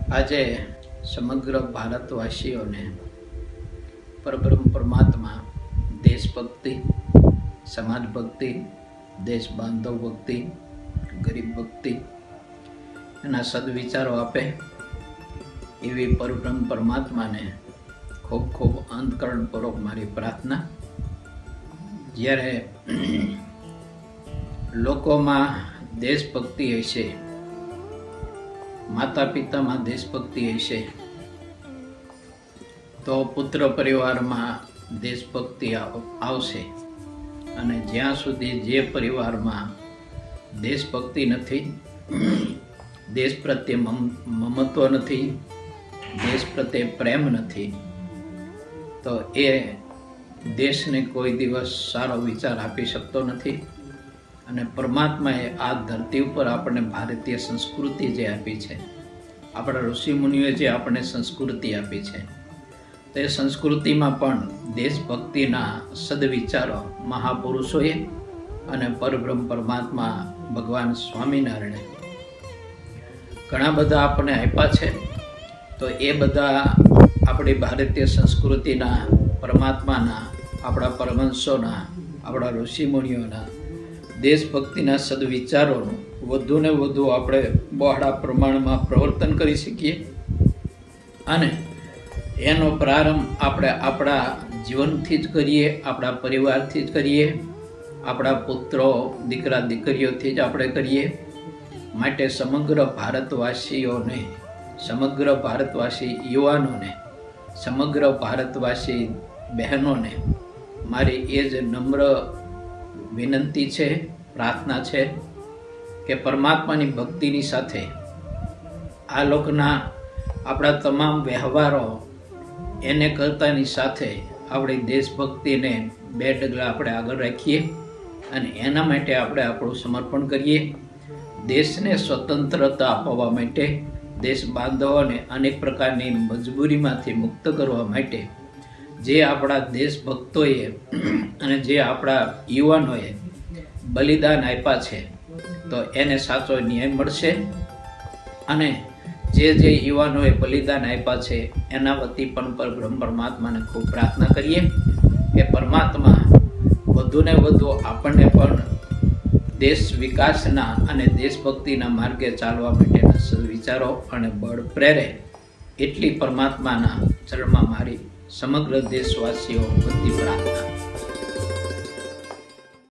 આજે સમગ્ર ભારતવાસીઓને પરબ્રહ્મ પરમાત્મા દેશભક્તિ, સમાજ ભક્તિ, દેશ બાંધવ ભક્તિ, ગરીબ ભક્તિ એના સદવિચારો આપે એવી પરબ્રહ્મ પરમાત્માને ખૂબ ખૂબ અંતકરણપૂર્વક મારી પ્રાર્થના। જ્યારે લોકોમાં દેશભક્તિ હશે, માતા પિતામાં દેશભક્તિ હશે, તો પુત્ર પરિવારમાં દેશભક્તિ આવશે। અને જ્યાં સુધી જે પરિવારમાં દેશભક્તિ નથી, દેશ પ્રત્યે મમત્વ નથી, દેશ પ્રત્યે પ્રેમ નથી, તો એ દેશને કોઈ દિવસ સારો વિચાર આપી શકતો નથી। અને પરમાત્માએ આ ધરતી ઉપર આપણને ભારતીય સંસ્કૃતિ જે આપી છે, આપણા ઋષિમુનિઓએ જે આપણને સંસ્કૃતિ આપી છે, તે સંસ્કૃતિમાં પણ દેશભક્તિના સદવિચારો મહાપુરુષોએ અને પરબ્રહ્મ પરમાત્મા ભગવાન સ્વામિનારાયણે ઘણા બધા આપણને આપ્યા છે। તો એ બધા આપણી ભારતીય સંસ્કૃતિના, પરમાત્માના, આપણા પરમહંસોના, આપણા ઋષિમુનિઓના દેશભક્તિના સદવિચારોનું વધુ ને વધુ આપણે બહોળા પ્રમાણમાં પ્રવર્તન કરી શકીએ। અને એનો પ્રારંભ આપણે આપણા જીવનથી જ કરીએ, આપણા પરિવારથી જ કરીએ, આપણા પુત્રો, દીકરા દીકરીઓથી જ આપણે કરીએ। માટે સમગ્ર ભારતવાસીઓને, સમગ્ર ભારતવાસી યુવાનોને, સમગ્ર ભારતવાસી બહેનોને મારી એ જ નમ્ર વિનંતી છે, પ્રાર્થના છે કે પરમાત્માની ભક્તિની સાથે આ લોકના આપણા તમામ વ્યવહારો એને કરતાની સાથે આપણી દેશભક્તિને બે ડગલા આપણે આગળ રાખીએ અને એના માટે આપણે આપણું સમર્પણ કરીએ। દેશને સ્વતંત્રતા અપાવવા માટે, દેશ બાંધવોને અનેક પ્રકારની મજબૂરીમાંથી મુક્ત કરવા માટે જે આપણા દેશભક્તોએ અને જે આપણા યુવાનોએ બલિદાન આપ્યા છે, તો એને સાચો ન્યાય મળશે। અને જે યુવાનોએ બલિદાન આપ્યા છે એના વતી પણ પરબ્રહ્મ પરમાત્માને ખૂબ પ્રાર્થના કરીએ કે પરમાત્મા વધુ ને વધુ આપણને પણ દેશ વિકાસના અને દેશભક્તિના માર્ગે ચાલવા માટેના સદવિચારો અને બળ પ્રેરે, એટલી પરમાત્માના ચરણમાં મારી સમગ્ર દેશવાસીઓ વતી પ્રાર્થના।